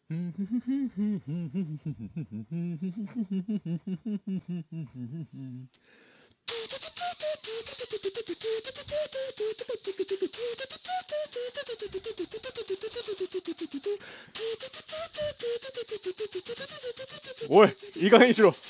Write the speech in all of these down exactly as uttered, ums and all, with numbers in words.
おい、いい加減にしろ。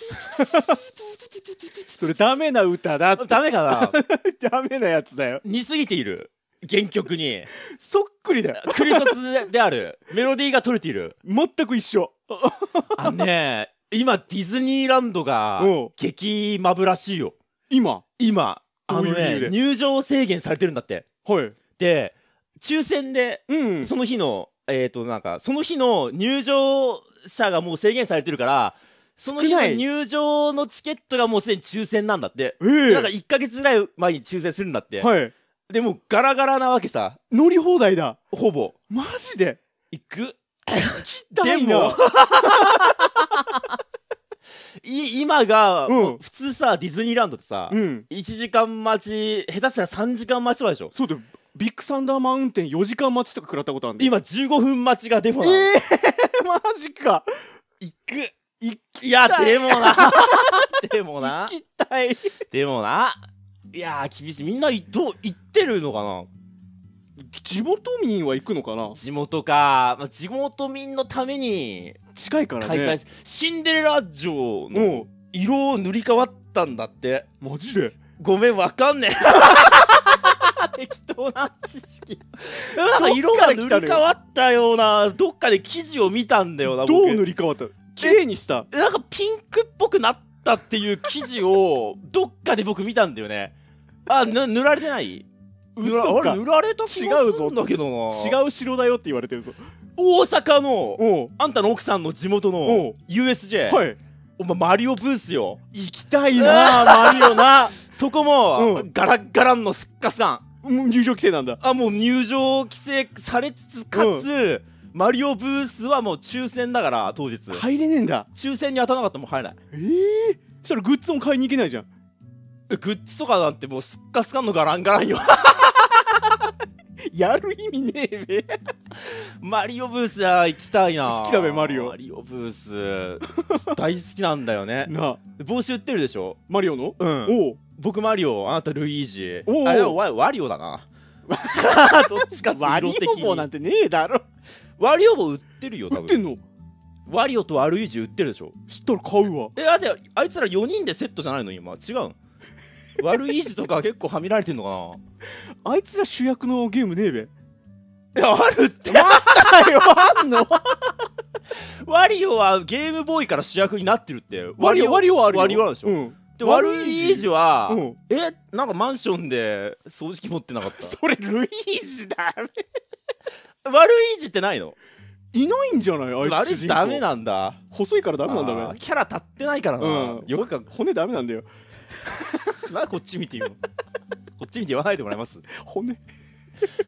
それダメな歌だって。 ダメかな。 ダメなやつだよ。 似すぎている。原曲にそっくりだよ。 クリソツである。メロディーが取れている。 全く一緒。 あのね、今ディズニーランドが激マブらしいよ。 今今あのね、入場制限されてるんだって。 はい。 で抽選でその日のえっとなんかその日の入場者がもう制限されてるから、その日の入場のチケットがもうすでに抽選なんだって。なんかいっかげつぐらい前に抽選するんだって。はい。でもガラガラなわけさ。 乗り放題だ。 ほぼ。 マジで行く。 でも今が普通さ、ディズニーランドってさ、いちじかん待ち、下手したらさんじかん待ちとかでしょ。 そうだよ。ビッグサンダーマウンテンよじかん待ちとか食らったことあるんだよ。 今じゅうごふん待ちがデフォなの。 えー、マジか。 行く。いやでもなでもな行きたい。 でもないやー厳しい。みんなどう行ってるのかな。 地元民は行くのかな。 地元か、まあ、地元民のために近いからね。開催しシンデレラ城の色を塗り替わったんだって。 マジで。 ごめんわかんねえ適当な知識。なんか色が塗り替わったような、どっかで記事を見たんだよな。 どう塗り替わった？綺麗にした。 なんかピンクっぽくなったっていう記事をどっかで僕見たんだよね。あ、塗られてない？ 嘘か。 塗られた気がするんだけどな。 違う城だよって言われてるぞ。 大阪のあんたの奥さんの地元の ユーエスジェー。はい。お前マリオブースよ。 行きたいなマリオな。 そこもガラッガランのすっかすかん。入場規制なんだ。 あ、もう入場規制されつつかつマリオブースはもう抽選だから。当日入れねえんだ。 抽選に当たらなかったらもう入れない。 ええ。そしたらグッズも買いに行けないじゃん。 グッズとかなんてもうすっかすかのガランガランよ。 やる意味ねえべ。 マリオブースは行きたいな。 好きだべマリオ。 マリオブース大好きなんだよね。な帽子売ってるでしょマリオの。 うん。お僕マリオ、あなたルイージ。 おあれはワリオだな。どっちかってワリオ帽なんてねえだろ。 ワリオ帽売ってるよ。 売ってんの。 ワリオとワルイージ売ってるでしょ。 知ったら買うわ。 え、あてあいつらよにんでセットじゃないの今。違う。ワルイージとか結構はみられてんのかな。あいつら主役のゲームねえべ。 いや、あるって。 待ったよ、あんの。 ワリオはゲームボーイから主役になってるって。 ワリオワリオあるよ。 ワリオあるでしょ。でワルイージはえなんかマンションで掃除機持ってなかった。 それルイージだ。 ワルイージってないの？ いないんじゃない？あいつワルイージダメなんだ。 細いからダメなんだね。 キャラ立ってないからな。 よく骨ダメなんだよ。 なんでこっち見て言うの？こっち見て言わないでもらえます？ 骨